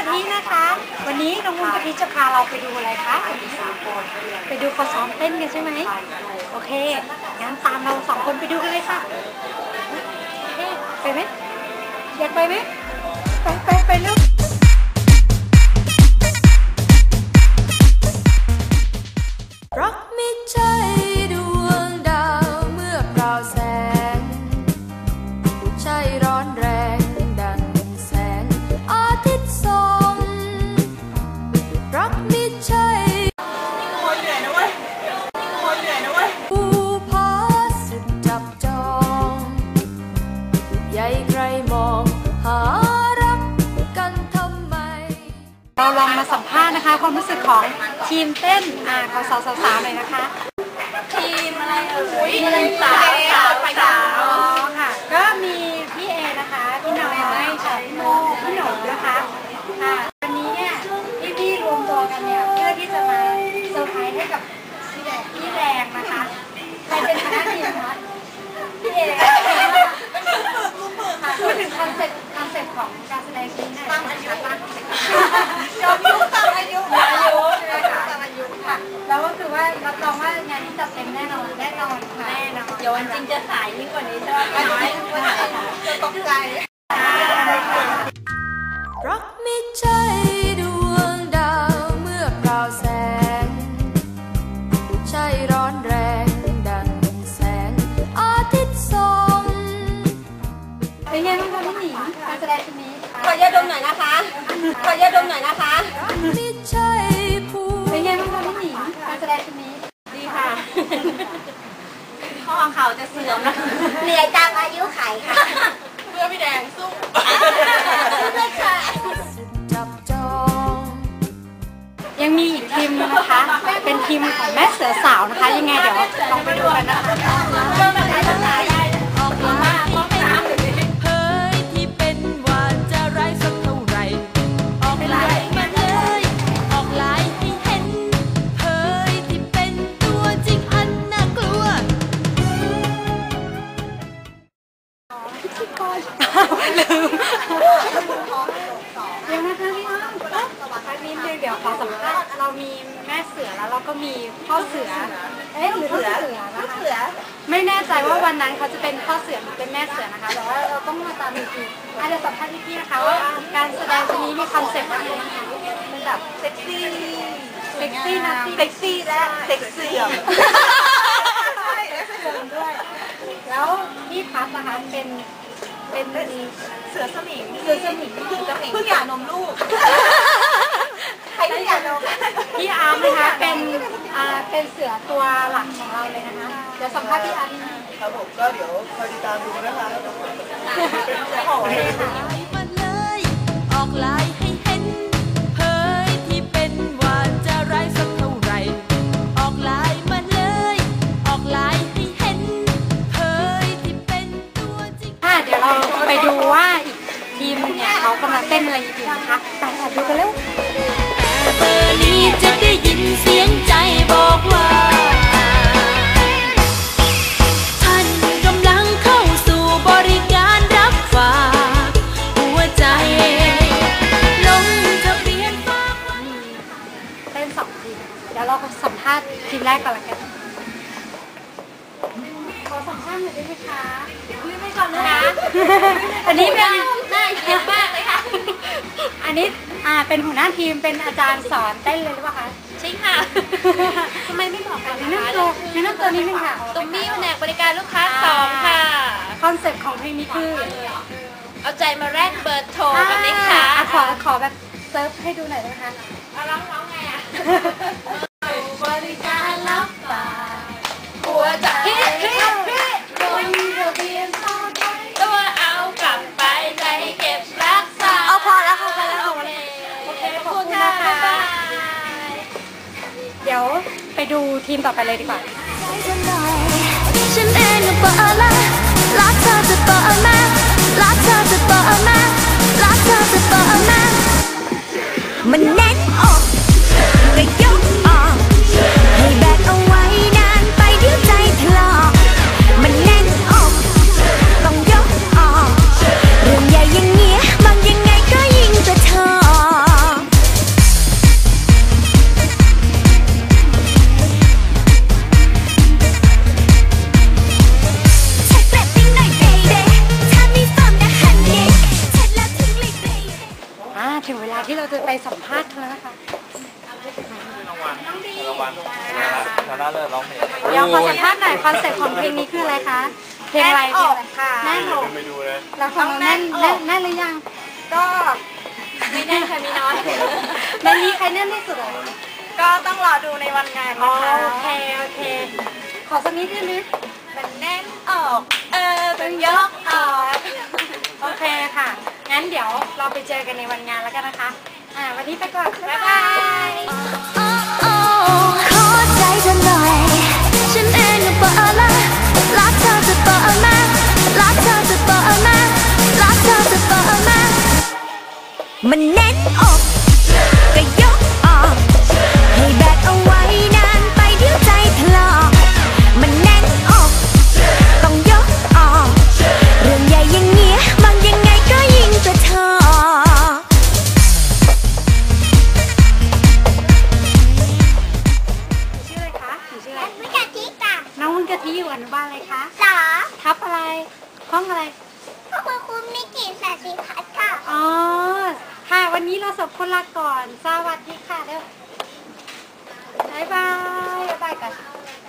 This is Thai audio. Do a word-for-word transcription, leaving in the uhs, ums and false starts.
ธินะคะวันนี้น้องมุกกะทิจะพาเราไปดูอะไรคะไปดูเขาซ้อมเต้นกันใช่ไหมโอเคงั้นตามเราสองคนไปดูกันเลยค่ะโอเคไปไหมอยากไปไหมไปไปไปลูกรักไม่ใช่ดวงดาวเมื่อเปล่าแสงใช่ร้อนแรงดังแสงอาทิตย์ส่องรักไม่ใช่คนเหนื่อยนะเว้ยคนเหนื่อยนะเว้ยผู้พาสุดจับจองใหญ่ใครมองหารักกันทำไมเราลองมาสัมภาษณ์นะคะความรู้สึกของทีมเต้นอ่าขอสาวสาวๆหน่อยนะคะทีมอะไรเอ่ยทีมสาวสาวสาวค่ะก็มีพี่เอนะคะพี่น้อยพี่โมพี่หนูนะคะค่ะวันนี้เนี่ยพี่พี่รวมตัวกันเนี่ยเพื่อที่จะมาเซอร์ไพรส์ให้กับพี่แดงพี่แดงนะคะใครเป็นคณะทีมคะพี่เอพูดถึงคอนเซ็ปต์คอนเซ็ปต์ของการแสดงนี้นะตั้งอายุตั้งยอมยุตั้งอายุอายุใช่ไหมคะตั้งอายุค่ะแล้วก็คือว่ารับรองว่างานนี้จัดเต็มแน่นอนแน่นอนค่ะแน่นอนเดี๋ยววันจริงจะสายยิ่งกว่านี้ใช่ไหมน้อยจะตกใจรักไม่ใช่ดวงดาวเมื่อเปล่าแสงใช่ร้อนแรงดังแสงอาทิตย์ส่องเป็นไงบ้างคะพี่หนิงการแสดงชุดนี้ขอยาดมหน่อยนะคะขอยาดมหน่อยนะคะไม่ใช่ผู้เป็นไงบ้างคะพี่หนิงการแสดงชุดนี้ดีค่ะข้อเขาจะเสื่อมนะเหนื่อยตามอายุไขค่ะเพื่อพี่แดงสู้จับจองยังมีอีกทีมนะคะเป็นทีมของแม่เสือสาวนะคะยังไงเดี๋ยวลองไปดูกันนะคะเริ่มมาใช้ภาษาได้ออกมาออกน้ำเผยที่เป็นว่าจะไร้สักเท่าไหร่ออกไลน์มาเลยออกไลน์ให้เห็นเผยที่เป็นตัวจริงอันน่ากลัวพิธีกรลืมเดี๋ยวนะคะพี่อ้อมพักนิดนึงเดี๋ยวขอสัมภาษณ์เรามีแม่เสือแล้วเราก็มีพ่อเสือเอ๊ะหรือพ่อเสือนะคะไม่แน่ใจว่าวันนั้นเขาจะเป็นพ่อเสือหรือเป็นแม่เสือนะคะแต่ว่าเราต้องมาตามอีกทีอาจจะสัมภาษณ์พี่ๆนะคะว่าการแสดงตัวนี้มีคอนเซ็ปต์อะไรนะคะเป็นแบบเซ็กซี่เซ็กซี่นะเซ็กซี่และเซ็กซี่ด้วยแล้วพี่พัดนะคะเป็นเป็นเสือสมิงเสือสมิงเสือสมิงเพิ่งหย่านมลูกใครเพิ่งหย่านมพี่อาร์มนะคะเป็นอ่าเป็นเสือตัวหลักของเราเลยนะคะเดี๋ยวสัมภาษณ์พี่อาร์มครับผมก็เดี๋ยวคอยติดตามดูนะคะเป็นเสือของเราค่ะออกไลน์ให้เห็นเผยที่เป็นว่าจะไร้สักเท่าไหร่ออกไลน์มาเลยออกไลน์ให้เห็นเผยที่เป็นตัวจริงค่ะเดี๋ยวเราไปดูว่าอีกทีมเนี่ยเขากำลังเต้นอะไรอยู่นะคะไปดูกันเร็วเบอร์นี้จะได้ยินเสียงใจบอกว่าท่านกำลังเข้าสู่บริการรับฝากหัวใจลงทะเบียนฝากไว้เต้นสองทีมเดี๋ยวเราสัมภาษณ์ทีมแรกก่อนละกันขอสัมภาษณ์หน่อยได้ไหมคะคุยไปก่อนนะคะอันนี้เป็นน่าเยี่ยมมากเลยค่ะอันนี้อ่าเป็นหัวหน้าทีมเป็นอาจารย์สอนเต้นเลยหรือเปล่าคะใช่ค่ะทำไมไม่บอกกันแนะนำตัวแนะนำตัวนิดนึงค่ะตุ่มมี่แผนกบริการลูกค้าสองค่ะคอนเซ็ปต์ของเพลงนี้คือเอาใจมาแลกเบอร์โทรกับเด็กค่ะขอขอแบบเซิร์ฟให้ดูหน่อยได้ไหมคะเอาร้องร้องไงอ่ะบริการรับฝากหัวใจลงทะเบียนตัวเอากลับไปใจเก็บรักษาเอาพอแล้วค่ะพอแล้วโอเคขอบคุณนะคะเดี๋ยวไปดูทีมต่อไปเลยดีกว่าฉันเองก็เปิดละรักเธอจะเปิดมารักเธอจะเปิดมารักเธอจะเปิดมามันแน่นอกกระยกออกให้แบกเอาไว้นานไปเดี๋ยวใจถลอกมันแน่นอกต้องยกออกเรื่องใหญ่อย่างเงี้ยบางยังไงก็ยิ่งจะทอลาที่เราจะไปสัมภาษณ์เธอนะคะรางวัลรางวัลชนะเลิศร้องเพลงเดี๋ยวขอสัมภาษณ์หน่อยคอนเซ็ปต์ของเพลงนี้คืออะไรคะเพลงอะไรเพลงอะไรค่ะแน่นอกไปดูเลยเราฟังแน่นแน่นแน่นหรือยังก็ไม่แน่ค่ะมีน้อยในนี้ใครแน่นที่สุดเลยก็ต้องรอดูในวันงานอ๋อนะคะโอเคโอเค ขอสักนิดได้ไหมมันแน่นออก เออเป็นยกออกโอเคค่ะ งั้นเดี๋ยวเราไปเจอกันในวันงานแล้วกันนะคะ อ่า วันนี้ไปก่อนบ๊ายบายขอใจเธอหน่อย ฉันเองก็เปิดละรักเธอจะเปิดมารักเธอจะเปิดมารักเธอจะเปิดมามันแน่นอกก็ยกออกให้แบกเอาไว้นานไปเดี๋ยวใจถลอกมันแน่นอกต้องยกออกเรื่องใหญ่อย่างเงี้ยมองยังไงก็ยิ่งกระเทาะชื่ออะไรคะหนูชื่ออะไรไม่กะทิจ้ะน้องวุ้นกะทิอยู่อนุบาลอะไรคะจ๋าทับอะไร ห้องอะไรก็คือคุณมิกิสาสิพัฒน์ค่ะอ๋อ ค่ะ วันนี้เราสองคนลาก่อน สวัสดีค่ะเด้อบ๊ายบายบ๊ายบายกัน